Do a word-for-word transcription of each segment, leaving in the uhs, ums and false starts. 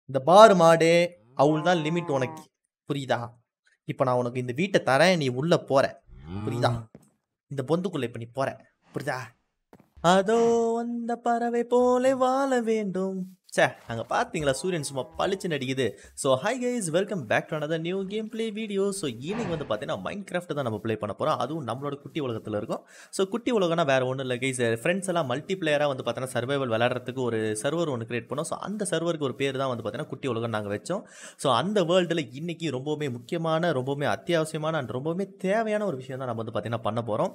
இந்த பார் மாடே அவ்வளவுதான் லிமிட் உனக்கு புரியுதா? இப்ப நான் உனக்கு இந்த வீட்டை தரேன், நீ உள்ள போற புரியுதா? இந்த பொந்துக்குள்ள இப்ப நீ போற புரியுதா? அதோ அந்த பறவை போல வாழ வேண்டும். சே அங்க பாத்தீங்களா சூரியன் சும்மா பளிச்சு நடிக்குது. So hi guys, welcome back to another new game play video. So இன்னைக்கு வந்து பார்த்தீங்கன்னா மைண்ட் கிராஃப்ட் தான் நம்ம ப்ளே பண்ண போகிறோம். அதுவும் நம்மளோட குட்டி உலகத்தில் இருக்கும். ஸோ குட்டி உலகம்னா வேற ஒன்றும் இல்லை கைஸ், ஃப்ரெண்ட்ஸ் எல்லாம் மல்டி பிளேயராக வந்து பார்த்தீங்கன்னா சர்வைவல் விளையாடுறதுக்கு ஒரு சர்வர் ஒன்று கிரியேட் பண்ணோம். ஸோ அந்த சர்வருக்கு ஒரு பேர் தான் வந்து பார்த்தீங்கன்னா குட்டி உலகம் நாங்கள் வச்சோம். ஸோ அந்த வேர்ல்டில் இன்னைக்கு ரொம்பவுமே முக்கியமான, ரொம்பவுமே அத்தியாவசியமான அண்ட் ரொம்பவுமே தேவையான ஒரு விஷயம் தான் நம்ம வந்து பார்த்தீங்கன்னா பண்ண போகிறோம்.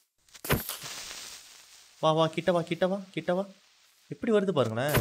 வா வா கிட்ட வா கிட்ட வா கிட்ட வா எப்படி வருது பாருங்களேன்.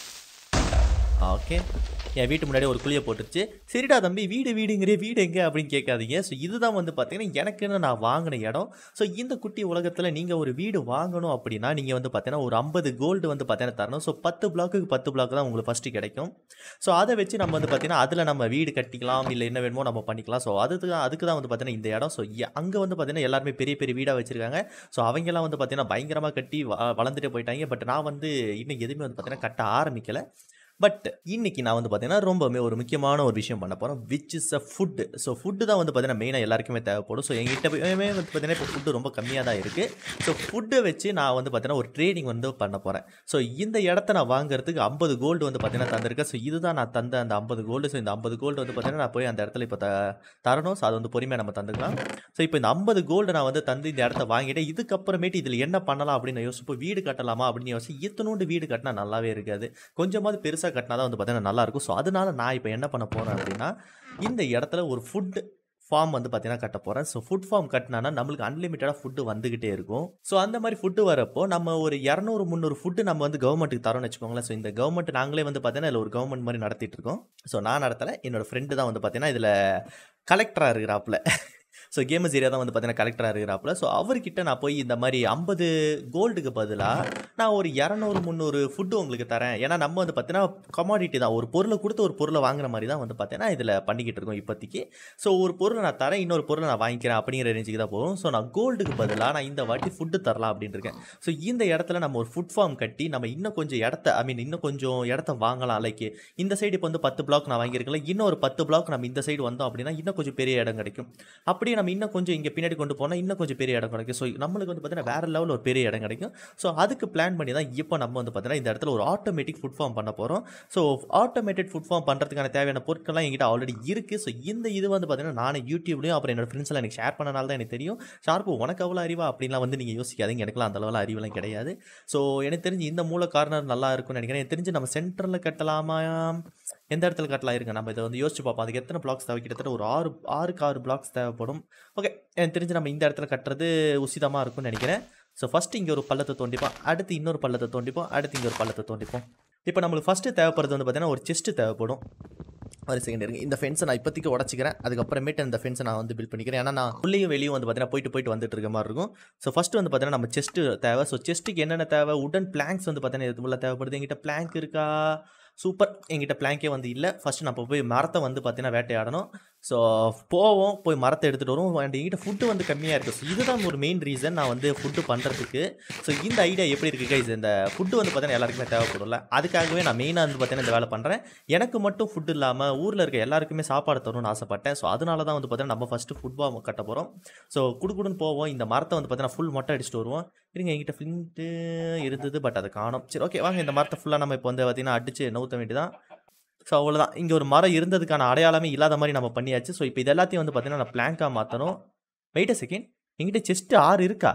ஓகே, என் வீட்டு முன்னாடி ஒரு குழியை போட்டுருச்சு. சரிடா தம்பி, வீடு வீடுங்கிற வீடு எங்கே அப்படின்னு கேட்காதீங்க. ஸோ இதுதான் வந்து பார்த்தீங்கன்னா எனக்குன்னு நான் வாங்கின இடம். ஸோ இந்த குட்டி உலகத்தில் நீங்கள் ஒரு வீடு வாங்கணும் அப்படின்னா நீங்கள் வந்து பார்த்தீங்கன்னா ஒரு ஐம்பது கோல்டு வந்து பார்த்தீங்கன்னா தரணும். ஸோ பத்து பிளாக்குக்கு பத்து பிளாக் தான் உங்களுக்கு ஃபஸ்ட்டு கிடைக்கும். ஸோ அதை வச்சு நம்ம வந்து பார்த்தீங்கன்னா அதில் நம்ம வீடு கட்டிக்கலாம், இல்லை என்ன வேணுமோ நம்ம பண்ணிக்கலாம். ஸோ அதுக்கு அதுக்கு தான் வந்து பார்த்தீங்கன்னா இந்த இடம். ஸோ அங்கே வந்து பார்த்தீங்கன்னா எல்லாருமே பெரிய பெரிய வீடாக வச்சுருக்காங்க. ஸோ அவங்கெல்லாம் வந்து பார்த்தீங்கன்னா பயங்கரமாக கட்டி வளர்ந்துட்டே போயிட்டாங்க. பட் நான் வந்து இன்னும் எதுவுமே வந்து பார்த்தீங்கன்னா கட்ட ஆரம்பிக்கலை. பட் இன்னைக்கு நான் வந்து பார்த்தீங்கன்னா ரொம்பவுமே ஒரு முக்கியமான ஒரு விஷயம் பண்ண போகிறோம், which is a food. So food தான் வந்து பார்த்தீங்கன்னா மெயினாக எல்லாருக்குமே தேவைப்படும். ஸோ எங்கிட்ட வந்து பார்த்தீங்கன்னா இப்போ ஃபுட்டு ரொம்ப கம்மியாக தான் இருக்குது. ஸோ ஃபுட்டை வச்சு நான் வந்து பார்த்தீங்கன்னா ஒரு ட்ரேடிங் வந்து பண்ண போகிறேன். ஸோ இந்த இடத்த நான் வாங்குறதுக்கு ஐம்பது கோல்டு வந்து பார்த்தீங்கன்னா தந்திருக்கேன். ஸோ இதுதான் நான் தந்த அந்த ஐம்பது கோல்டு. ஸோ இந்த ஐம்பது கோல்டு வந்து பார்த்தீங்கன்னா நான் போய் அந்த இடத்துல இப்போ த தரணும். ஸோ அது வந்து பொறுமையாக நம்ம தந்துக்கலாம். ஸோ இப்போ இந்த ஐம்பது கோல்டு நான் வந்து தந்து இந்த இடத்த வாங்கிட்டேன். இதுக்கப்புறமேட்டு இதில் என்ன பண்ணலாம் அப்படின்னு யோசிப்போம். வீடு கட்டலாமா அப்படின்னு யோசிச்சு இத்தனோண்டு வீடு கட்டினா நல்லாவே இருக்காது. கொஞ்சமாவது பெருசாக கட்டினா தான் வந்து பார்த்தீங்கன்னா நல்லாயிருக்கும். ஸோ அதனால நான் இப்போ என்ன பண்ண போகிறேன் அப்படின்னா இந்த இடத்துல ஒரு ஃபுட் ஃபார்ம் வந்து பார்த்தீங்கன்னா கட்ட போகிறேன். ஸோ ஃபுட் ஃபார்ம் கட்டினா நம்மளுக்கு அன்லிமிட்டடாக ஃபுட்டு வந்துகிட்டே இருக்கும். ஸோ அந்த மாதிரி ஃபுட்டு வரப்போ நம்ம ஒரு இரநூறு முந்நூறு ஃபுட்டு நம்ம வந்து கவர்மெண்ட்டுக்கு தரோம்னு வச்சுக்கோங்களேன். ஸோ இந்த கவர்மெண்ட் நாங்களே வந்து பார்த்தீங்கன்னா இதில் ஒரு கவர்மெண்ட் மாதிரி நடத்திட்டு இருக்கோம். ஸோ நான் நடத்தலை, என்னோட ஃப்ரெண்டு தான் வந்து பார்த்தீங்கன்னா இதில் கலெக்டராக இருக்கிறாப்புல. ஸோ கேமஸ் ஏரியா தான் வந்து பார்த்தீங்கன்னா கலெக்டராக இருக்கிறாப்புல. ஸோ அவர்கிட்ட நான் போய் இந்த மாதிரி ஐம்பது கோல்டுக்கு பதிலாக நான் ஒரு இரநூறு முந்நூறு ஃபுட்டு உங்களுக்கு தரேன். ஏன்னா நம்ம வந்து பார்த்தீங்கன்னா கமாடிட்டி தான், ஒரு பொருளை கொடுத்து ஒரு பொருளை வாங்குற மாதிரி தான் வந்து பார்த்தீங்கன்னா இதில் பண்ணிக்கிட்டு இருக்கோம் இப்போதைக்கு. ஸோ ஒரு பொருளை நான் தரேன், இன்னொரு பொருளை நான் வாங்கிக்கிறேன் அப்படிங்கிற ரேஞ்சுக்கு தான் போகும். ஸோ நான் கோல்டுக்கு பதிலாக நான் இந்த வாட்டி ஃபுட்டு தரலாம் அப்படின்னு இருக்கேன். ஸோ இந்த இடத்துல நம்ம ஒரு ஃபுட் ஃபார்ம் கட்டி நம்ம இன்னும் கொஞ்சம் இடத்த ஐ மீன் இன்னும் கொஞ்சம் இடத்த வாங்கலாம். லைக் இந்த சைடு இப்போ வந்து பத்து பிளாக் நான் வாங்கியிருக்கல, இன்னும் ஒரு பத்து பிளாக் நம்ம இந்த சைடு வந்தோம் அப்படின்னா இன்னும் கொஞ்சம் பெரிய இடம் கிடைக்கும். அப்படியே நம்ம இன்னும் கொஞ்சம் இங்கே பின்னாடி கொண்டு போனால் இன்னும் கொஞ்சம் பெரிய இடம் கிடைக்கும். ஸோ நம்மளுக்கு வந்து பார்த்தீங்கன்னா வேறு லெவலில் ஒரு பெரிய இடம் கிடைக்கும். ஸோ அதுக்கு பிளான் பண்ணி தான் இப்போ நம்ம வந்து பார்த்தீங்கன்னா இந்த இடத்துல ஒரு ஆட்டோமேட்டிக் ஃபுட் ஃபார்ம் பண்ண போகிறோம். ஸோ ஆட்டோமேட்டட் ஃபுட் ஃபார்ம் பண்ணுறதுக்கான தேவையான பொருட்கள்லாம் என்கிட்ட ஆல்ரெடி இருக்குது. ஸோ இந்த இது வந்து பார்த்தீங்கன்னா நானே யூடியூப்லையும் அப்புறம் என்னோட ஃப்ரெண்ட்ஸ்லாம் எனக்கு ஷேர் பண்ணனால தான் எனக்கு தெரியும். ஷார்ப்பு உனக்கு அவ்வளோ அறிவா அப்படின்லாம் வந்து நீங்கள் யோசிக்காதீங்க, எனக்குலாம் அந்த அளவில் அறிவெல்லாம் கிடையாது. ஸோ எனக்கு தெரிஞ்சு இந்த மூல கார்னர் நல்லா இருக்கும்னு நினைக்கிறேன். எனக்கு தெரிஞ்சு நம்ம சென்டரில் கட்டலாமா, எந்த இடத்துல கட்டலாம் இருங்க நம்ம இதை வந்து யோசிச்சு பார்ப்போம். அதுக்கு எத்தனை பிளாக்ஸ் தேவை? கிட்டத்தட்ட ஒரு ஆறு ஆறுக்கு ஆறு பிளாக்ஸ் தேவைப்படும். ஓகே, எனக்கு தெரிஞ்சு நம்ம இந்த இடத்துல கட்டுறது உசிதமாக இருக்கும்னு நினைக்கிறேன். ஸோ ஃபஸ்ட்டு இங்கே ஒரு பள்ளத்தை தோண்டிப்போம், அடுத்து இன்னொரு பள்ளத்தை தோண்டிப்போம், அடுத்து இங்கே ஒரு பள்ளத்தை தோண்டிப்போம். இப்போ நம்மளுக்கு ஃபஸ்ட்டு தேவைப்படுறது வந்து பார்த்தீங்கன்னா ஒரு செஸ்ட்டு தேவைப்படும். ஒரு செகண்ட் இருங்க, இந்த ஃபென்ஸை நான் இப்போதைக்கு உடச்சிக்கிறேன். அதுக்கப்புறமேட்டு இந்த ஃபென்ஸை நான் வந்து பில்ட் பண்ணிக்கிறேன். ஏன்னா நான் உள்ளேயும் வெளியும் வந்து பார்த்தீங்கன்னா போயிட்டு போயிட்டு வந்துட்டு இருக்க மாதிரி இருக்கும். ஸோ ஃபஸ்ட்டு வந்து பார்த்தீங்கன்னா நம்ம செஸ்ட்டு தேவை. ஸோ செஸ்ட்டுக்கு என்னென்ன தேவை? உடன் பிளாங்க்ஸ் வந்து பார்த்தீங்கன்னா இதுக்குள்ள தேவைப்படுது. எங்கிட்ட பிளாங்க் இருக்கா? சூப்பர், எங்கிட்ட பிளாங்கே வந்து இல்லை. ஃபஸ்ட்டு நம்ம போய் மரத்தை வந்து பார்த்தீங்கன்னா வேட்டையாடணும். ஸோ போவோம், போய் மரத்தை எடுத்துகிட்டு வரும். அண்ட் எங்கிட்ட ஃபுட்டு வந்து கம்மியாக இருக்குது. ஸோ இதுதான் ஒரு மெயின் ரீசன் நான் வந்து ஃபுட்டு பண்ணுறதுக்கு. ஸோ இந்த ஐடியா எப்படி இருக்குது கைஸ்? இந்த ஃபுட்டு வந்து பார்த்தீங்கன்னா எல்லாருக்குமே தேவைப்படும்ல, அதுக்காகவே நான் மெயினாக வந்து பார்த்தீங்கன்னா இந்த வேலை பண்ணுறேன். எனக்கு மட்டும் ஃபுட்டு இல்லாமல் ஊரில் இருக்க எல்லாருக்குமே சாப்பாடு தரணும்னு ஆசைப்பட்டேன். ஸோ அதனால தான் வந்து பார்த்தீங்கன்னா நம்ம ஃபஸ்ட்டு ஃபுட் பாம் கட்ட போகிறோம். ஸோ குடுக்குடுன்னு போவோம், இந்த மரத்தை வந்து பார்த்தீங்கன்னா ஃபுல் மொட்டை அடிச்சுட்டு வருவோம். இருங்க, எங்கிட்ட ஃப்ளிண்ட்டு இருந்தது, பட் அதை காணும். சரி ஓகே, வாங்க இந்த மரத்தை ஃபுல்லாக நம்ம இப்போ வந்து பார்த்தீங்கன்னா அடித்து நவுத்த வேண்டியதான். ஸோ அவ்வளோதான், இங்கே ஒரு மரம் இருந்ததுக்கான அடையாளமே இல்லாத மாதிரி நம்ம பண்ணியாச்சு. ஸோ இப்போ இது எல்லாத்தையும் வந்து பார்த்தீங்கன்னா நான் பிளாங்காக மாற்றணும். வெயிட் அ செகண்ட், எங்கிட்ட செஸ்ட்டு ஆறு இருக்கா?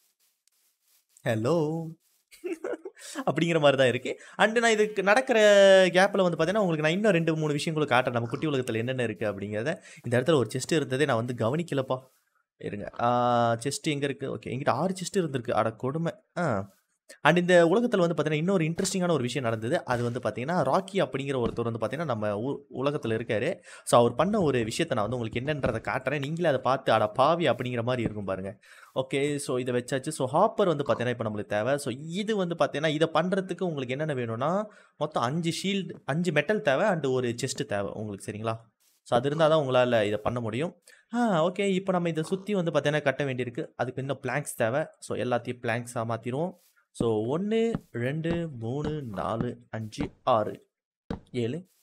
ஹலோ அப்படிங்கிற மாதிரி தான் இருக்குது. அண்டு நான் இதுக்கு நடக்கிற கேப்பில் வந்து பார்த்தீங்கன்னா உங்களுக்கு நான் இன்னும் ரெண்டு மூணு விஷயங்களும் காட்டுறேன் நம்ம குட்டி உலகத்தில் என்னென்ன இருக்குது அப்படிங்கிறத. இந்த இடத்துல ஒரு செஸ்ட்டு இருந்ததே நான் வந்து கவனிக்கலப்பா. இருங்க, செஸ்ட்டு எங்கே இருக்குது? ஓகே, எங்கிட்ட ஆறு செஸ்ட்டு இருந்திருக்கு. அட கொடுமை. ஆ அண்ட் இந்த உலகத்தில் வந்து பார்த்தீங்கன்னா இன்னொரு இன்ட்ரெஸ்டிங்கான ஒரு விஷயம் நடந்தது. அது வந்து பார்த்தீங்கன்னா ராக்கி அப்படிங்கிற ஒருத்தர் வந்து பார்த்தீங்கன்னா நம்ம ஊ உலகத்தில் இருக்கார். ஸோ அவர் பண்ண ஒரு விஷயத்தை நான் வந்து உங்களுக்கு என்னன்றதை காட்டுறேன். நீங்களே அதை பார்த்து அட பாவி அப்படிங்கிற மாதிரி இருக்கும் பாருங்கள். ஓகே, ஸோ இதை வச்சாச்சு. ஸோ ஹாப்பர் வந்து பார்த்தீங்கன்னா இப்போ நம்மளுக்கு தேவை. ஸோ இது வந்து பார்த்தீங்கன்னா இதை பண்ணுறதுக்கு உங்களுக்கு என்னென்ன வேணும்னா மொத்தம் அஞ்சு ஷீல்டு, அஞ்சு மெட்டல் தேவை அண்டு ஒரு செஸ்ட்டு தேவை உங்களுக்கு, சரிங்களா? ஸோ அது இருந்தால் தான் உங்களால் இதை பண்ண முடியும். ஆ ஓகே, இப்போ நம்ம இதை சுற்றி வந்து பார்த்தீங்கன்னா கட்ட வேண்டியிருக்கு. அதுக்கு இன்னும் பிளாங்க்ஸ் தேவை. ஸோ எல்லாத்தையும் பிளாங்க்ஸாக மாற்றிடுவோம். ஸோ ஒன்று ரெண்டு மூணு நாலு அஞ்சு ஆறு ஏழு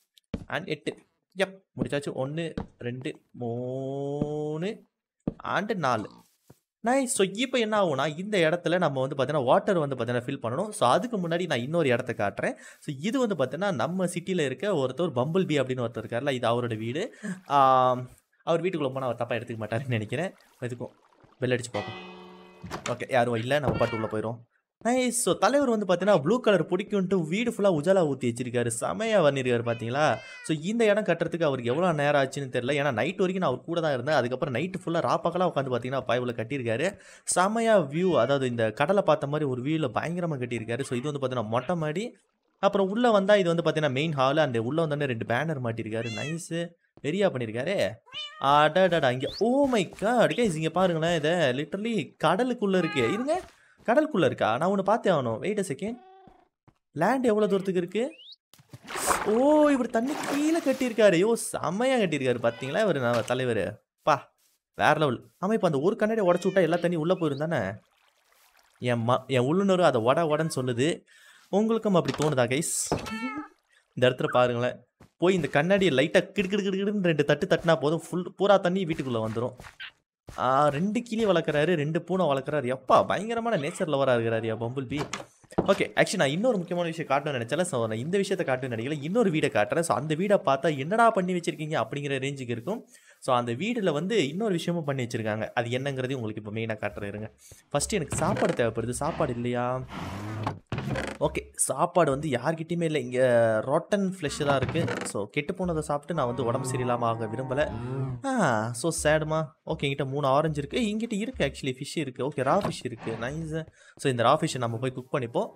அண்ட் எட்டு. எப் முடிச்சாச்சு. ஒன்று ரெண்டு மூணு அண்டு நாலு. நைஸ். ஸோ இப்போ என்ன ஆகும்னா இந்த இடத்துல நம்ம வந்து பார்த்தீங்கன்னா வாட்டர் வந்து பார்த்தீங்கன்னா ஃபில் பண்ணணும். ஸோ அதுக்கு முன்னாடி நான் இன்னொரு இடத்த காட்டுறேன். ஸோ இது வந்து பார்த்தீங்கன்னா நம்ம சிட்டியில் இருக்க ஒருத்தர் பம்பிள் பி அப்படின்னு ஒருத்தர் இருக்கார்ல, இது அவரோட வீடு. அவர் வீட்டுக்குள்ளே போனால் அவர் தப்பாக எடுத்துக்க மாட்டாருன்னு நினைக்கிறேன். எதுக்கும் பெல் அடிச்சு பார்ப்போம். ஓகே, யாரும் இல்லை, நம்ம பாட்டு உள்ளே போயிடும். நைஸ். ஸோ தலைவர் வந்து பார்த்தீங்கன்னா ப்ளூ கலர் பிடிக்கும்ட்டு வீடு ஃபுல்லாக உஜாலா ஊற்றி வச்சிருக்காரு. செமையாக பண்ணியிருக்காரு பார்த்தீங்களா. ஸோ இந்த இடம் கட்டுறதுக்கு அவருக்கு எவ்வளோ நேரம் ஆச்சுன்னு தெரியல. ஏன்னா நைட் வரைக்கும் நான் அவர் கூட தான் இருந்தேன். அதுக்கப்புறம் நைட்டு ஃபுல்லாக ராப்பாக்கெல்லாம் உட்காந்து பார்த்தீங்கன்னா பாய்வில் கட்டியிருக்காரு. செமையாக வியூ, அதாவது இந்த கடலை பார்த்த மாதிரி ஒரு வியூவில் பயங்கரமாக கட்டியிருக்காரு. ஸோ இது வந்து பார்த்தீங்கன்னா மொட்டை மாடி. அப்புறம் உள்ளே வந்தால் இது வந்து பார்த்தீங்கன்னா மெயின் ஹால். அந்த உள்ளே வந்தோடனே ரெண்டு பேனர் மாட்டியிருக்காரு. நைஸு, பெரியா பண்ணியிருக்காரு. அடாடாடா, இங்கே ஓ மை காட் கைஸ், இங்கே பாருங்களேன். இதை லிட்டரலி கடலுக்குள்ளே இருக்குது. இருங்க, கடலுக்குள்ளே இருக்கா? நான் ஒன்று பார்த்தே ஆகணும். Wait a second. லேண்ட் எவ்வளோ தூரத்துக்கு இருக்குது? ஓ, இவர் தண்ணி கீழே கட்டியிருக்காரு. ஐயோ செம்மையாக கட்டியிருக்காரு பார்த்தீங்களா இவர் நான் தலைவர். பா வேற லெவல். ஆமாம், இப்போ அந்த ஒரு கண்ணாடியை உடச்சி விட்டா எல்லா தண்ணி உள்ளே போயிருந்தானே. என் ம என் உள்ளுணர்வு அதை உட உடன்னு சொல்லுது. உங்களுக்கும் அப்படி தோணுதா கைஸ்? இந்த இடத்துல பாருங்களேன். போய் இந்த கண்ணாடியை லைட்டாக கிடு கிடு கிடுன்னு ரெண்டு தட்டு தட்டினா போதும், ஃபுல் பூரா தண்ணி வீட்டுக்குள்ளே வந்துடும். ரெண்டு கிளி வளர்க்குறாரு, ரெண்டு பூனை வளர்க்குறாரு. எப்பா பயங்கரமான நேச்சர் லவராக இருக்கிறாரு யா பம்பிள் பி. ஓகே, ஆக்சுவலி நான் இன்னொரு முக்கியமான விஷயம் காட்டணும்னு நினச்சல. ஸோ நான் இந்த விஷயத்தை காட்டணும்னு நினைக்கல, இன்னொரு வீடை காட்டுறேன். ஸோ அந்த வீடை பார்த்தா என்னடா பண்ணி வச்சிருக்கீங்க அப்படிங்கிற ரேஞ்சுக்கு இருக்கும். ஸோ அந்த வீடில் வந்து இன்னொரு விஷயமும் பண்ணி வச்சுருக்காங்க. அது என்னங்கிறதையும் உங்களுக்கு இப்போ மெயினாக காட்டுறேன் இருங்க. ஃபஸ்ட்டு எனக்கு சாப்பாடு தேவைப்படுது. சாப்பாடு இல்லையா? ஓகே, சாப்பாடு வந்து யார்கிட்டையுமே இல்லை. இங்கே ராட்டன் ஃப்ளெஷ் தான் இருக்குது. ஸோ கெட்டு போனதை சாப்பிட்டு நான் வந்து உடம்பு சரியில்லாமல் ஆக விரும்பலை. ஆ ஸோ சேடுமா. ஓகே, எங்கிட்ட மூணு ஆரஞ்சு இருக்குது. இங்கிட்ட இருக்குது ஆக்சுவலி ஃபிஷ் இருக்குது. ஓகே, ரா ஃபிஷ் இருக்குது. நைஸ். ஸோ இந்த ரா ஃபிஷ்ஷை நம்ம போய் குக் பண்ணிப்போம்.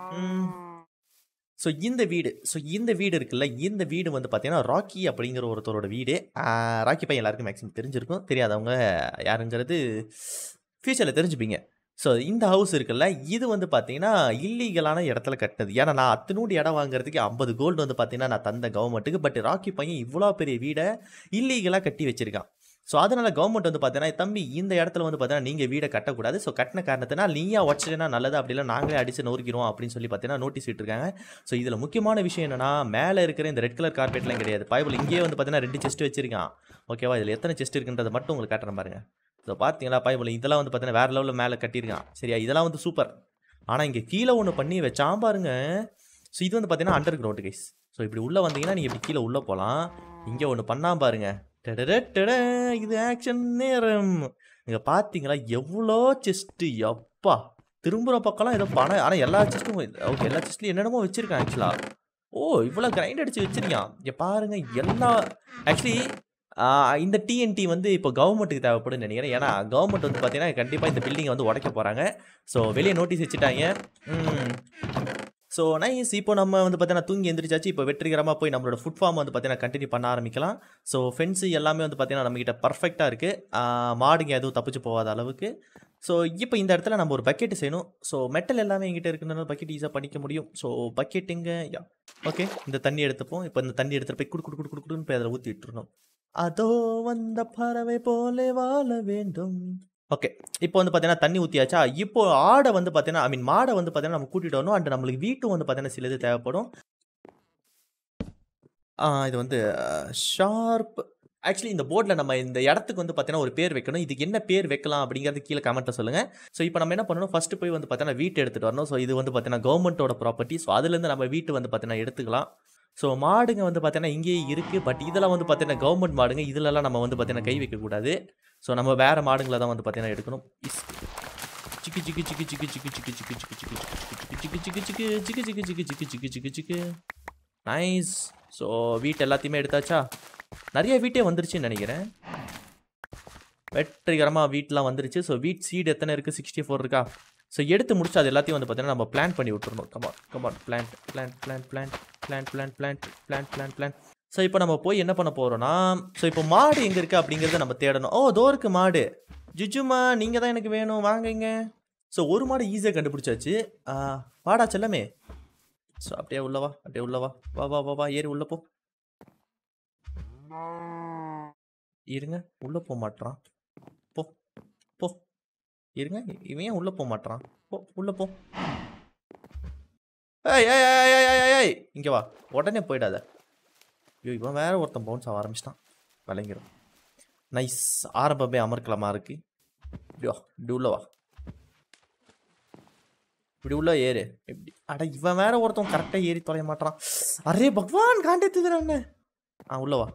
ஸோ இந்த வீடு ஸோ இந்த வீடு இருக்குல்ல, இந்த வீடு வந்து பார்த்தீங்கன்னா ராக்கி அப்படிங்கிற ஒருத்தரோட வீடு. ராக்கி பையன் எல்லாருக்கும் மேக்ஸிமம் தெரிஞ்சிருக்கும். தெரியாதவங்க யாருங்கிறது ஃபியூச்சரில் தெரிஞ்சுப்பீங்க. ஸோ இந்த ஹவுஸ் இருக்குல்ல, இது வந்து பார்த்தீங்கன்னா இல்லீகலான இடத்துல கட்டினது. ஏன்னா நான் அத்தனூடி இடம் வாங்குறதுக்கு ஐம்பது கோல்டு வந்து பார்த்தீங்கன்னா நான் தந்த கவர்மெண்ட்டுக்கு. பட் ராக்கி பையன் இவ்வளோ பெரிய வீடை இல்லீகலாக கட்டி வச்சிருக்கான். ஸோ அதனால் கவர்மெண்ட் வந்து பார்த்தீங்கன்னா தம்பி இந்த இடத்துல வந்து பார்த்தீங்கன்னா நீங்கள் வீடை கட்டக்கூடாது. ஸோ கட்டின காரணத்தினால் நீயா உடச்சிட்டேன்னா நல்லது, அப்படிலாம் நாங்களே அடித்து நொறுக்கிறோம் அப்படின்னு சொல்லி பார்த்தீங்கன்னா நோட்டீஸ் விட்டுருக்காங்க. ஸோ இதில் முக்கியமான விஷயம் என்னன்னா, மேலே இருக்கிற இந்த ரெட் கலர் கார்பெட்லாம் கிடையாது. பைபிள் இங்கேயே வந்து பார்த்தீங்கன்னா ரெண்டு செஸ்ட் வச்சிருக்கான். ஓகேவா? இதில் எத்தனை செஸ்ட் இருக்குன்றதை மட்டும் உங்களுக்கு காட்டுறேன் பாருங்க. ஸோ பார்த்தீங்களா பைபிள் இதெல்லாம் வந்து பார்த்தீங்கன்னா வேறு லெவலில் மேலே கட்டியிருக்கான். சரியா? இதெல்லாம் வந்து சூப்பர். ஆனால் இங்கே கீழே ஒன்று பண்ணி வச்சான் பாருங்க. ஸோ இது வந்து பார்த்தீங்கன்னா அண்டர் கிரவுண்ட் கைஸ். ஸோ இப்படி உள்ளே வந்தீங்கன்னா நீங்கள் இப்படி கீழே உள்ளே போகலாம். இங்கே ஒன்று பண்ணால் பாருங்க. இது ஆக்ஷன் நேரம். இங்கே பார்த்தீங்களா எவ்வளோ செஸ்ட்டு. எப்பா திரும்புகிற பக்கம்லாம் ஏதோ பணம். ஆனால் எல்லா செஸ்ட்டும் ஓகே, எல்லா செஸ்ட்லையும் என்னென்னமோ வச்சுருக்கான் ஆக்சுவலாக. ஓ இவ்வளோ கிரைண்ட் அடித்து வச்சுருக்கான். இங்கே பாருங்கள் எல்லா ஆக்சுவலி இந்த டிஎன்டி வந்து இப்போ கவர்மெண்ட்டுக்கு தேவைப்படும் நினைக்கிறேன். ஏன்னா கவர்மெண்ட் வந்து பார்த்தீங்கன்னா கண்டிப்பாக இந்த பில்டிங்கை வந்து உடைக்க போகிறாங்க. ஸோ வெளியே நோட்டீஸ் வச்சுட்டாங்க. So nice. இப்போ நம்ம வந்து பார்த்தீங்கன்னா தூங்கி எந்திரிச்சாச்சு. இப்போ வெற்றிகரமாக போய் நம்மளோட ஃபுட் ஃபார்ம் வந்து பார்த்தீங்கன்னா கண்டினியூ பண்ண ஆரம்பிக்கலாம். ஸோ ஃபென்ஸு எல்லாமே வந்து பார்த்தீங்கன்னா நம்மகிட்ட பர்ஃபெக்டாக இருக்குது. மாடுங்க எதுவும் தப்பிச்சு போகாத அளவுக்கு. ஸோ இப்போ இந்த இடத்துல நம்ம ஒரு பக்கெட்டு செய்யணும். ஸோ மெட்டல் எல்லாமே எங்கிட்ட இருக்குனால பக்கெட் ஈஸியாக பண்ணிக்க முடியும். ஸோ பக்கெட் எங்கே? யா ஓகே, இந்த தண்ணி எடுத்துப்போம். இப்போ இந்த தண்ணி எடுத்துகிட்டு போய் குடு குடு குடு குடு குடுன்னு போய் அதில் ஊற்றி விட்டுருணும். அதோ வந்த பறவை போலே வாழ வேண்டும். ஓகே, இப்போ வந்து பார்த்தீங்கன்னா தண்ணி ஊற்றியாச்சா. இப்போ ஆடை வந்து பார்த்தீங்கன்னா ஐ மீன் மாடை வந்து பார்த்தீங்கன்னா நம்ம கூட்டிகிட்டு வரணும். அண்ட் நம்மளுக்கு வீட்டும் வந்து பார்த்தீங்கன்னா சில இது தேவைப்படும். இது வந்து ஷார்ப். ஆக்சுவலி இந்த போர்டில் நம்ம இந்த இடத்துக்கு வந்து பார்த்தீங்கன்னா ஒரு பேர் வைக்கணும். இதுக்கு என்ன பேர் வைக்கலாம் அப்படிங்கிறது கீழே கமெண்ட்டில் சொல்லுங்கள். ஸோ இப்போ நம்ம என்ன பண்ணணும், ஃபஸ்ட்டு போய் வந்து பார்த்தீங்கன்னா வீட்டு எடுத்துகிட்டு வரணும். ஸோ இது வந்து பார்த்தீங்கன்னா கவர்மெண்ட்டோட ப்ராப்பர்ட்டி. ஸோ அதுலேருந்து நம்ம வீட்டு வந்து பார்த்தீங்கன்னா எடுத்துக்கலாம். ஸோ மாடுங்க வந்து பார்த்தீங்கன்னா இங்கேயே இருக்குது. பட் இதெல்லாம் வந்து பார்த்தீங்கன்னா கவர்மெண்ட் மாடுங்க. இதிலெல்லாம் நம்ம வந்து பார்த்தீங்கன்னா கை வைக்கக்கூடாது. ஸோ நம்ம வேறு மாடுங்களை தான் வந்து பார்த்தீங்கன்னா எடுக்கணும். சிக்கு சிக்கு சிக்கு சிக்கு சிக்கு சிக்கு சிக்கு சிக்கு சிக்கு சிக்கு சிக்கு சிக்கு சிக்கு சிக்கு சிக்கு சிக்கு சிக்கு சிக்கு சிக்கு நைஸ். ஸோ வீட்டு எல்லாத்தையுமே எடுத்தாச்சா. நிறைய வீட்டே வந்துருச்சுன்னு நினைக்கிறேன். வெற்றிகரமாக வீட்டெலாம் வந்துருச்சு. ஸோ வீட் சீடு எத்தனை இருக்குது? சிக்ஸ்டி ஃபோர் இருக்கா. ஸோ எடுத்து முடிச்சு அது எல்லாத்தையும் வந்து பார்த்தீங்கன்னா நம்ம பிளான் பண்ணி விட்டுருணும். Come on come on plant plant plant plant plant plant plant plant plant plant. So இப்போ நம்ம போய் என்ன பண்ண போகிறோம்னா, ஸோ இப்போ மாடு எங்கே இருக்குது அப்படிங்கிறத நம்ம தேடணும். ஓ தோ இருக்கு மாடு. ஜுஜுமா நீங்கள் தான் எனக்கு வேணும், வாங்குங்க. ஸோ ஒரு மாடு ஈஸியாக கண்டுபிடிச்சாச்சு. வாடா செல்லமே. ஸோ அப்படியே உள்ளவா, அப்படியே உள்ளவா, வா வா வா வா ஏறி உள்ளே போ. இருங்க, உள்ளே போக மாட்டான். போ போ இருங்க, இவன் ஏன் உள்ளே போக மாட்டான்? போ உள்ளே போ. ஏய் ஏய் ஏய் ஏய் ஏய் இங்கே வா, உடனே போயிடாத. ஐயோ இவன் வேற ஒருத்தன் பவுன்ஸ் ஆக ஆரம்பிச்சிட்டான். விளங்கிடும். நைஸ். ஆரம்பமே அமர்க்கலமாக இருக்குது. இப்படியா இப்படி உள்ளவா, இப்படி உள்ள ஏறு. எப்படி அட இவன் வேற ஒருத்தன் கரெக்டாக ஏறி தொலைய மாட்டான். அரே பகவான் காண்டேத்துதுடா என்ன. ஆ உள்ளவா.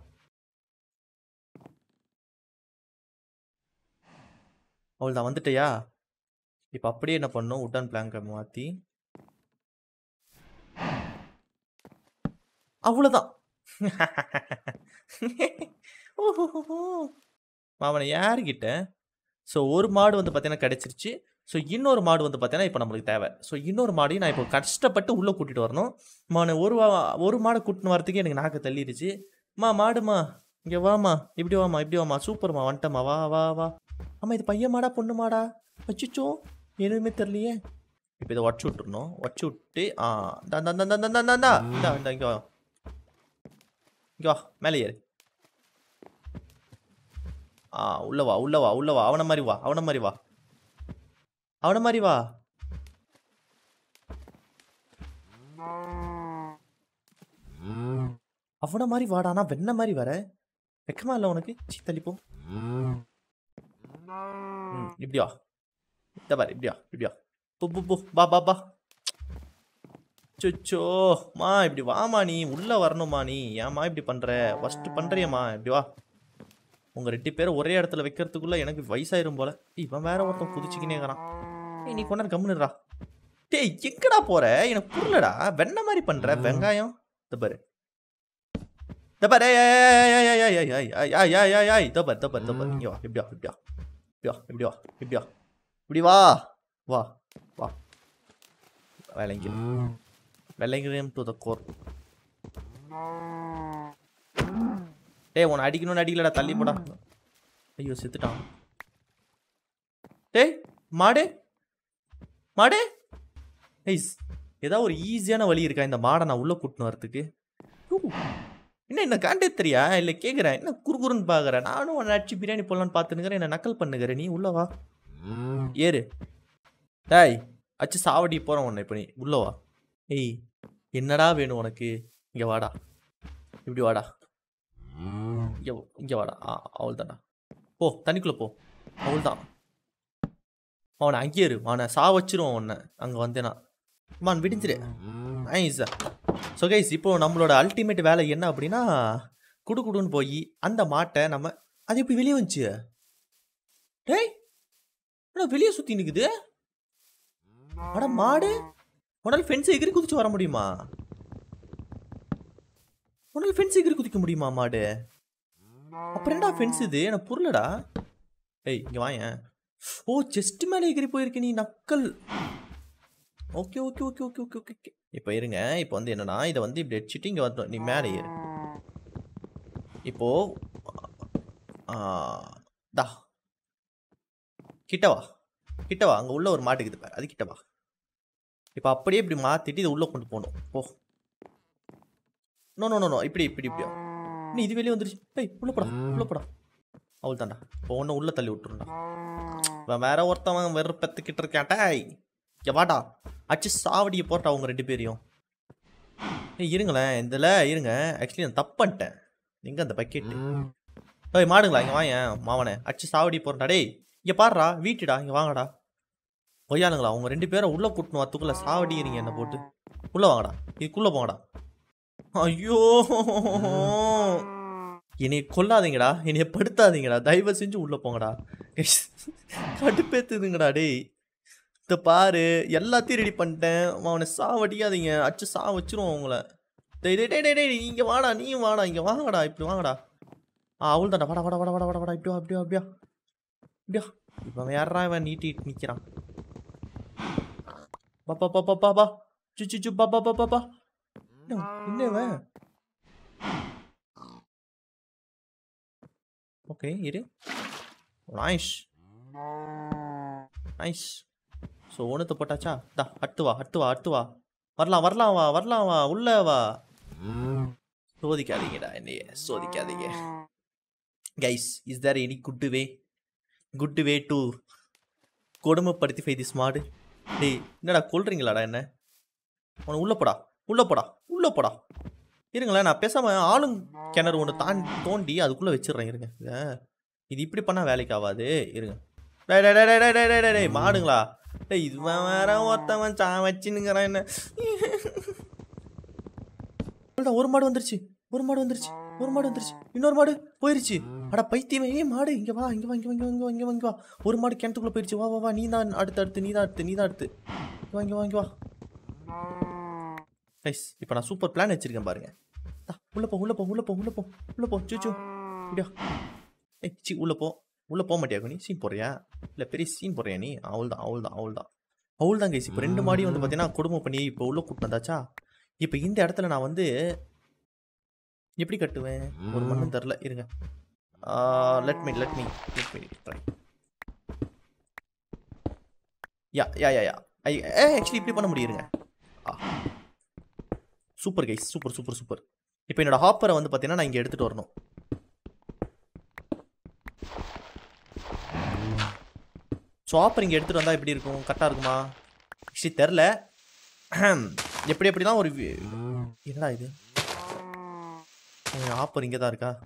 அவள் தான் வந்துட்டியா. இப்போ அப்படியே என்ன பண்ணும், உட்டன் பிளாங்கை மாற்றி அவ்வளோதான். அவனை யாருக்கிட்ட. ஸோ ஒரு மாடு வந்து பார்த்தீங்கன்னா கிடச்சிருச்சு. ஸோ இன்னொரு மாடு வந்து பார்த்தீங்கன்னா இப்போ நம்மளுக்கு தேவை. ஸோ இன்னொரு மாடையும் நான் இப்போ கஷ்டப்பட்டு உள்ளே கூட்டிகிட்டு வரணும். மான ஒரு வா ஒரு மாடை கூட்டின்னு வரத்துக்கு எனக்கு நாக்கு தள்ளிடுச்சு. மா மாடுமா இங்கே வாமா, இப்படி வாமா இப்படி வாமா, சூப்பர்மா வந்துட்டம்மா, வா வா வா. ஆமாம் இது பையன் மாடா பொண்ணு மாடா, வச்சுச்சோ எதுவுமே தெரியலையே. இப்போ இதை உடச்சி விட்டுருணும். உடச்சி விட்டு ஆ தந்தா தந்தா தந்தா தந்தா இந்தா இந்த இங்கே வா, இங்கே வா மேலே ஏறு. ஆ உள்ளவா உள்ளவா உள்ளவா, அவனை மாதிரி வா, அவனை மாதிரி வா, அவனை மாதிரி வா. அவனை மாதிரி வாடானா வெண்ண மாதிரி வர வெக்கமா இல்லை உனக்கு. சி தள்ளிப்போ. ம் இப்படியா இந்த பாரு, இப்படியா இப்படியா போ போ போ பா பா பா. சொச்சோ மா இப்படி வாமா, நீ உள்ளே வரணுமா, நீ ஏம்மா இப்படி பண்ணுற, ஃபஸ்ட்டு பண்ணுறியம்மா, இப்படி வா. உங்கள் ரெண்டு பேரும் ஒரே இடத்துல வைக்கிறதுக்குள்ளே எனக்கு வயசாயிரும் போல. இவன் வேற ஒருத்தன் குதிச்சுக்கினே இருக்கிறான். ஏய் நீ கொண்டாரு கம்முன்னுடா. டேய் எங்கடா போற, எனக்கு புரியலடா. வெண்ண மாதிரி பண்ணுற வெங்காயம். இந்த பாரு இந்த பாரு, இதோ பாரு இதோ பாரு இதோ பாரு. இங்கே வா, இப்படியா இப்படியா இப்படியா இப்படி வா இப்படியா இப்படி வா வா வா. வேலைங்க வேலைங்க டு த கோர். டேய் உன்னை அடிக்கணும்னு அடிக்கலடா, தள்ளி போடா. ஐயோ செத்துட்டான். டேய் மாடு மாடு. ஐஸ் ஏதாவது ஒரு ஈஸியான வழி இருக்கா இந்த மாடை நான் உள்ளே கூட்டின்னு வரத்துக்கு. என்ன என்ன காண்டே தெரியா இல்லை கேட்குறேன், என்ன குறுகுறுன்னு பார்க்குறேன். நானும் உன்னை அடிச்சு பிரியாணி போடலான்னு பார்த்துனுக்கிறேன், என்ன நக்கல் பண்ணுகிறேன். நீ உள்ளவா ஏறு. டேய் அச்சு சாவடி போகிறேன் உன்னை இப்போ. நீ உள்ளவா. ஏய் என்னடா வேணும் உனக்கு, இங்கே வாடா, இப்படி வாடா, இங்கே இங்கே வாடா. ஆ அவள் தான்டா, போ தண்ணிக்குள்ளே போ. அவள் தான் அவனை அங்கேயே இரு, அவனை சா வச்சிருவான் உன்னை அங்கே வந்தேனா. மான் விடிஞ்சிரு. நைஸ். ஸோ கைஸ் இப்போ நம்மளோட அல்டிமேட் வேலை என்ன அப்படின்னா, குடு குடுன்னு போய் அந்த மாட்டை நம்ம அது எப்படி வெளியே வந்துச்சு. டேய் வெளியே சுற்றி நிற்குது. அட மாடு உன்னால் ஃபென்ஸ் எகிரி குதிச்சு வர முடியுமா, உன்னால் ஃபென்ஸ் எகிரி குதிக்க முடியுமா மாடு. அப்புறம் என்னடா ஃபென்ஸ் இது, எனக்கு புரியலடா. ஏய் இங்கே வாயேன். ஓ செஸ்ட் மேலே எகிரி போயிருக்கு நீ நக்கல். Okay okay okay okay okay okay okay இப்போ இருங்க. இப்போ வந்து என்னன்னா இதை வந்து இப்படி அடிச்சுட்டு இங்கே வந்து நீ மேலே ஏறு. இப்போ தா கிட்டவா கிட்டவா, அங்கே உள்ள ஒரு மாட்டுக்குது பாரு, அது கிட்டவா. இப்போ அப்படியே இப்படி மாற்றிட்டு இதை உள்ளே கொண்டு போகணும். ஓ நோ நோ நோ இப்படி இப்படி இப்படியா. நீ இது வெளியே வந்துருச்சு. ஏய் உள்ள போடா உள்ள போடா. அவள் தாண்டா இப்போ ஒன்று உள்ளே தள்ளி விட்டுருண்டா. இவன் வேற ஒருத்தவன் வெறு பெற்றுக்கிட்டு இருக்காட்டாய். இங்கே வாடா அச்சு சாவடியை போட்டா அவங்க ரெண்டு பேரையும். ஏய் இருங்களேன் இதில் இருங்க. ஆக்சுவலி நான் தப்பு பண்ணிட்டேன். எங்கே அந்த பக்கெட்டு. ஏய் மாடுங்களா இங்கே வாயேன் மாவனே, அச்சு சாவடி போடுறா. டேய் இங்கே பாடுறா வீட்டுடா, இங்கே வாங்கடா. பொய்யாளுங்களா அவங்க ரெண்டு பேரை உள்ளே கூட்டணும் அதுக்குள்ளே சாவடிக்கிறீங்க என்ன போட்டு. உள்ளே வாங்கடா, இதுக்குள்ளே போங்கடா. ஐயோ என்னைய கொல்லாதீங்கடா, என்னைய படுத்தாதீங்கடா, தயவு செஞ்சு உள்ளே போங்கடா. கடுப்பேத்துதுங்கடா. டேய் இந்த பாரு எல்லாத்தையும் ரெடி பண்ணிட்டேன், அவனை சாவடிக்காதீங்க, அச்சு சா வச்சிருவோம் அவங்கள. டேய் டே டே டே இங்கே வாடா, நீயும் வாடா, இங்கே வாங்கடா, இப்படி வாங்கடா. ஆ அவள் தாண்டா வாடா வாடா வாடா வாடா வாடா வாடா. இப்படியா அப்படியா அப்படியா இப்படியா. இப்போ அவன் யாரா இவன் நீட்டிட்டு நிற்கிறான். பாப்பா பாப்பா பாப்பா சுச்சு சு பாப்பா பாப்பா பா. என்னவன் ஓகே இரு. Nice nice. ஸோ ஒன்றுத்த போட்டாச்சா. தா அட்டு வா அட்டு வா அட்டு வா. வரலாம் வரலாம் வா வரலாம் வா உள்ள வா. சோதிக்காதீங்கடா என்னைய சோதிக்காதீங்க. Guys is there any good way good way to கொடுமைப்படுத்தி five this மாடு. டேய் என்னடா கொல்றீங்களாடா என்ன. உன உள்ள போடா உள்ள போடா உள்ள போடா. இருங்களேன், நான் பேசாம ஆளும் கிணறு ஒன்று தான் தோண்டி அதுக்குள்ளே வச்சிடுறேன். இருங்க, இது இப்படி பண்ணால் வேலைக்கு ஆகாது. இருங்க, டே டே டே டே டே டே டே மாடுங்களா, டே இதுவன் வேற ஒருத்தவன் சா வச்சுன்னுங்கிறான் என்ன. ஒரு மாடு வந்துருச்சு, ஒரு மாடு வந்துருச்சு, ஒரு மாடு வந்துருச்சு, இன்னொரு மாடு போயிருச்சு. அட பைத்தியமே, ஏ மாடு இங்கே வா, இங்கே வா, இங்கே வாங்க வாங்க வாங்க வாங்க வா. ஒரு மாடு கிணத்துக்குள்ளே போயிருச்சு. வா வா வா, நீ தான் அடுத்து அடுத்து நீ தான் அடுத்து நீ தான் அடுத்து வாங்க வாங்க வா. ரைஸ், இப்போ நான் சூப்பர் பிளான் வச்சிருக்கேன் பாருங்க. உள்ள போ உள்ள போ உள்ள போ உள்ள போ உள்ள போ சூச்சு இப்படியா. ஏய் சி உள்ள போ. உள்ள போக மாட்டியா நீ? சீன் போடுறியா? இல்லை பெரிய சீன் போடுறியா நீ? அவள் தான் அவள் தான் அவள் தான் அவள் தான் கைஸ். இப்போ ரெண்டு மாடி வந்து பார்த்தீங்கன்னா குடும்பம் பண்ணி இப்போ உள்ள கூட்டினதாச்சா. இப்போ இந்த இடத்துல நான் வந்து எப்படி கட்டுவேன்? ஒரு மண்ணும் தரல. இருங்க, let me let me let me try. Yeah yeah yeah yeah I actually இப்படி பண்ண முடியுங்க. Super guys, super super super. இப்போ என்னோட ஹாப்பரை வந்து பார்த்தீங்கன்னா நான் இங்கே எடுத்துகிட்டு வரணும். ஸோ ஹாப்பர் இங்கே எடுத்துகிட்டு வந்தால் எப்படி இருக்கும்? கரெக்டாக இருக்குமா? ஆக்சுவலி தெரில. எப்படி எப்படி தான் ஒரு என்னடா இது, ஹாப்பர் இங்கே தான் இருக்கா?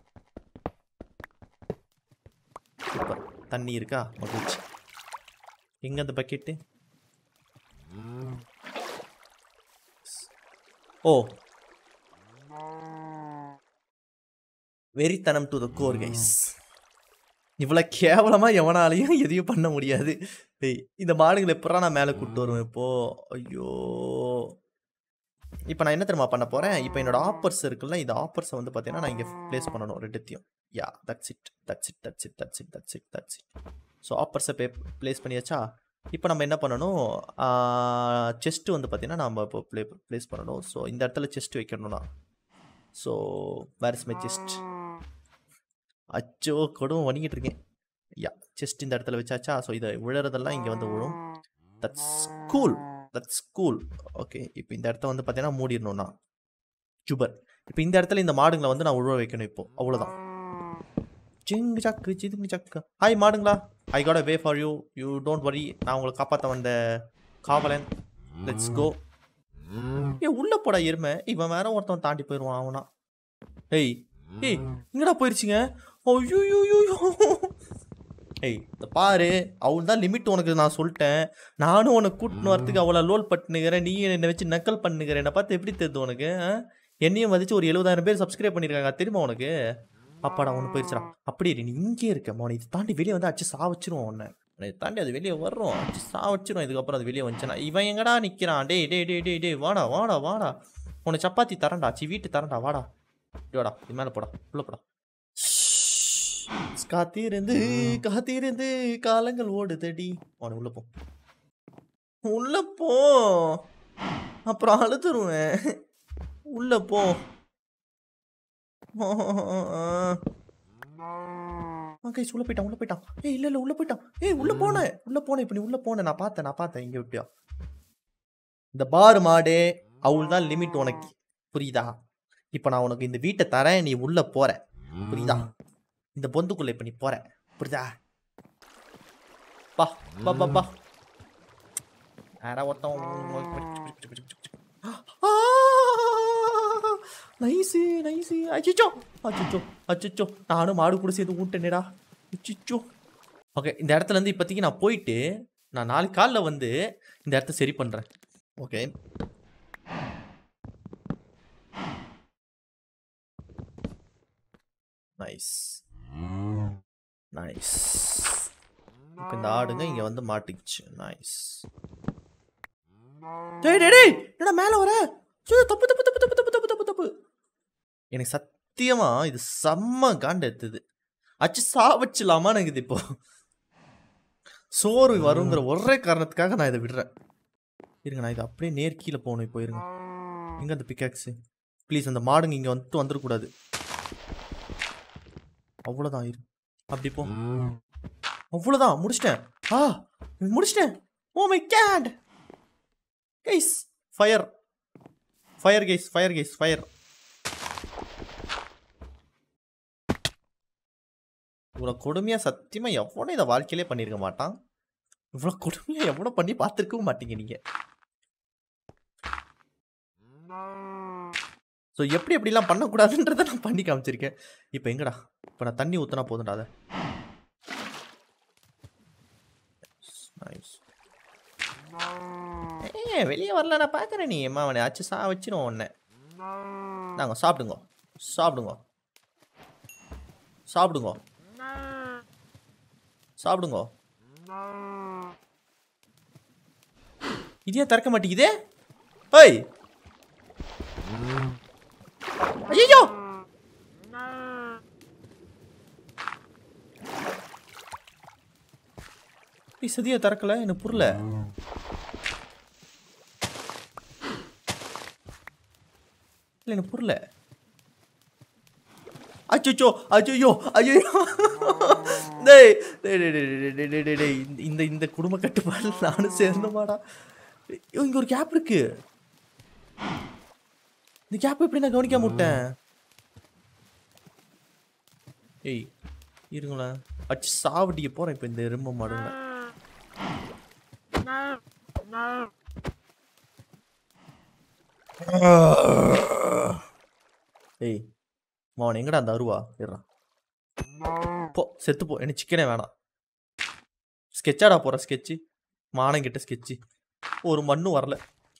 சூப்பர். தண்ணி இருக்கா? மகிழ்ச்சி. எங்கே அந்த பக்கெட்டு? ஓ, வெறித்தனம் டு த கோர் கைஸ். இவ்வளோ கேவலமாக எவனாலையும் எதையும் பண்ண முடியாது. இந்த மாடுகளை எப்படா நான் மேலே கூப்பிட்டு வருவேன் இப்போ? ஐயோ, இப்போ நான் என்ன தெரியுமா பண்ண போகிறேன்? இப்போ என்னோட ஆப்பர்ஸ் இருக்குல்ல, இந்த ஆப்பர்ஸை வந்து பார்த்தீங்கன்னா நான் இங்கே ப்ளேஸ் பண்ணணும் ரெண்டுத்தையும். Yeah that's it that's it that's it that's it that's it that's it. So ஆப்பர்ஸை pay place பண்ணியாச்சா? இப்போ நம்ம என்ன பண்ணணும்? செஸ்ட்டு வந்து பார்த்தீங்கன்னா நம்ம இப்போ ப்ளே ப்ளேஸ் பண்ணணும். ஸோ இந்த இடத்துல செஸ்ட் வைக்கணும்னா, so where is my chest? அச்சோ கொடுமை பண்ணிக்கிட்டு இருக்கேன். யா செஸ்ட் இந்த இடத்துல வச்சாச்சா? ஸோ இதை விழுறதெல்லாம் இங்கே வந்து விழும். That's cool that's cool. Okay, இப்போ இந்த இடத்த வந்து பார்த்தீங்கன்னா மூடிடணும்னா ஜூபர். இப்போ இந்த இடத்துல இந்த மாடுங்களை வந்து நான் உழுவ வைக்கணும். இப்போ அவ்வளோதான். சிங்கு சக்கு சிங்கு சக்கு. Hi மாடுங்களா, I got a way for you, you don't worry. நான் உங்களை காப்பாற்ற வந்த காவலன். Let's go. ஏ உள்ள போடா எருமை. இவன் வேற ஒருத்தவன் தாண்டி போயிடுவான் அவனா. ஏய் ஏய் இங்கடா போயிருச்சுங்க. ஐயோ ஏய் இந்த பாரு, அவள் தான் லிமிட் உனக்கு நான் சொல்லிட்டேன். நானும் உனக்கு கூட்டின்னு வரத்துக்கு அவளை லோல் பட்டுனுக்கிறேன். நீ என்னை வச்சு நக்கல் பண்ணுகிறேன். என்னை பார்த்து எப்படி தெரியுது உனக்கு? என்னையும் மதிச்சு ஒரு எழுபதாயிரம் பேர் சப்ஸ்கிரைப் பண்ணியிருக்காங்க தெரியுமா உனக்கு? அப்பாடா ஒன்று போயிடுச்சுடா. அப்படியே நீ இங்கே இருக்க மோனி, இது தாண்டி வெளியே வந்து அச்சு சா வச்சிருவோம் உன்னை. உன்னை தாண்டி அது வெளியே வர்றோம், அச்சு சா வச்சிரும். இதுக்கப்புறம் அது வெளியே வந்துச்சுன்னா இவன் எங்கடா நிற்கிறான்? டே டே டே டே டே வாடா வாடா வாடா, உன்னை சப்பாத்தி தரண்டா, சி வீட்டு தரண்டா, வாடா வாடா, இது மேலே போடா, உள்ள போடா. காத்திருந்து காத்திருந்து காலங்கள் ஓடுதடி. அவனை உள்ள போ உள்ள போ, அப்புறம் அழுதுருவேன். உள்ள போ. கைஸ் உள்ள போயிட்டான் உள்ள போயிட்டான். ஏய் இல்ல இல்ல உள்ள போயிட்டான். ஏய் உள்ள போனேன் உள்ள போனேன் இப்போ நீ உள்ள போன நான் பார்த்தேன் நான் பார்த்தேன். இங்க விட்டியா இந்த பாரு மாடு, அவள் தான் லிமிட் உனக்கு, புரியுதா? இப்போ நான் உனக்கு இந்த வீட்டை தரேன், நீ உள்ள போற, புரியுதா? இந்த பொந்துக்குள்ள இப்ப நீ போற, புரியுதா? பா பா பா பா. யாரா ஒருத்தன் நைஸு நைஸு. அச்சிச்சோ அச்சிச்சோ அச்சிச்சோ, நானும் மாடு கூட சேர்ந்து ஊட்டேனேடா. அச்சிச்சோ. ஓகே, இந்த இடத்துல இருந்து இப்போதைக்கு நான் போயிட்டு நான் நாளைக்கு காலைல வந்து இந்த இடத்த சரி பண்ணுறேன். Okay nice nice. இப்போ இந்த ஆடுங்க இங்கே வந்து மாட்டிக்கிச்சு. நைஸ். டேய் டேய் டேய் என்னடா மேலே வர? தப்பு தப்பு தப்பு தப்பு தப்பு தப்பு தப்பு தப்பு. எனக்கு சத்தியமா இது செம்ம காண்ட எடுத்தது. அச்சு சா வச்சிடலாமான்னு இருக்குது. இப்போ சோறு வருங்கிற ஒரே காரணத்துக்காக நான் இதை விடுறேன். இருங்க, நான் இதை அப்படியே நேர் கீழே போகணும். இப்போ இருங்க, எங்கே அந்த பிக்காக்ஸு? ப்ளீஸ் அந்த மாடுங்க இங்கே வந்துட்டு வந்துடக்கூடாது. அவ்வளோதான், இரு அப்படி போ. அவ்வளோதான், முடிச்சிட்டேன். ஆ முடிச்சிட்டேன். Oh my God guys, fire fire guys fire guys fire. இவ்வளோ கொடுமையாக சத்தியமாக எவ்வளோ இதை வாழ்க்கையிலே பண்ணியிருக்க மாட்டான். இவ்வளோ கொடுமையாக எவ்வளோ பண்ணி பார்த்துருக்கவும் மாட்டீங்க நீங்கள். ஸோ எப்படி எப்படிலாம் பண்ணக்கூடாதுன்றதை நான் பண்ணி காமிச்சிருக்கேன். இப்போ எங்கடா இப்போ நான் தண்ணி ஊற்றினா போதும்டா அதை. ஏ வெளியே வரல நான் பார்க்குறேன். நீ அம்மா அவனை ஆச்சு சா வச்சிடும் ஒன்று. நாங்கள் சாப்பிடுங்க சாப்பிடுங்க சாப்பிடுங்க சாப்பிடுங்க. இதே திறக்க மாட்டேங்குதே. ஏய் ஐயோ சதியா திறக்கல எனக்கு புரியல. இல்லை எனக்கு புரியல. அச்சோ அச்சோ ஐயோ டேய் இந்த இந்த குடும்ப கட்டுப்பாடு நானும் சேர்ந்தமாடா. இங்க ஒரு கேப் இருக்கு. இந்த கேப் எப்படி நான் கவனிக்காம விட்டேன். ஏய் இருங்களா அச்சு சாவடிக்க போறேன் இப்போ இந்த எறும்பு மாடுங்க. ஏய் மோன் எங்கடா அந்த அருவா இருறான் போ செத்து போ. எனக்கு சிக்கனே வேணாம். ஸ்கெட்சாடா போற ஸ்கெட்சு மானம் கிட்ட ஸ்கெட்சு ஒரு மண்ணும் வரல.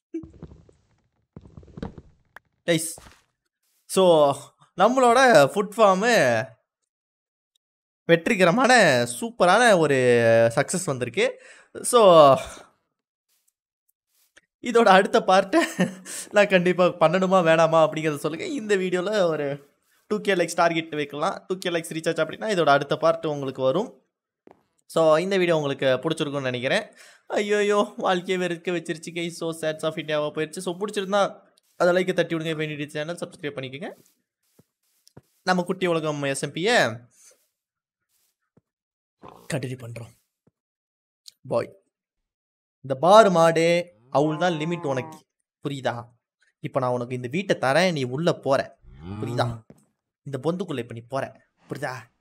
கைஸ் ஸோ நம்மளோட ஃபுட் ஃபார்மு வெற்றிகரமான சூப்பரான ஒரு சக்ஸஸ் வந்திருக்கு. ஸோ இதோட அடுத்த பார்ட்டை நான் கண்டிப்பாக பண்ணணுமா வேணாமா அப்படிங்கிறத சொல்லுங்கள். இந்த வீடியோவில் ஒரு டூ கே லைக்ஸ் டார்கெட் வைக்கலாம். டூ கே லைக்ஸ் ரீசார்ஜ் அப்படின்னா இதோட அடுத்த பார்ட் உங்களுக்கு வரும். ஸோ இந்த வீடியோ உங்களுக்கு பிடிச்சிருக்குன்னு நினைக்கிறேன். ஐயோயோ வாழ்க்கையை வெறுக்க வச்சிருச்சு கை. ஸோ சேட்ஸ் ஆஃப் இந்தியாவாக போயிடுச்சு. ஸோ பிடிச்சிருந்தா அதை லைக்கை தட்டி விடுங்க. வேண்டிய சேனல் சப்ஸ்கிரைப் பண்ணிக்கோங்க. நம்ம குட்டி உலகம் எஸ்எம்பியை கண்டினியூ பண்ணுறோம். பாய் இந்த பார் மாடு அவள் தான் லிமிட் உனக்கு புரியுதா? இப்போ நான் உனக்கு இந்த வீட்டை தரேன். நீ உள்ளே போற புரியுதா? இந்த பொந்துக்குள்ளே இப்போ நீ போற புரியுதா?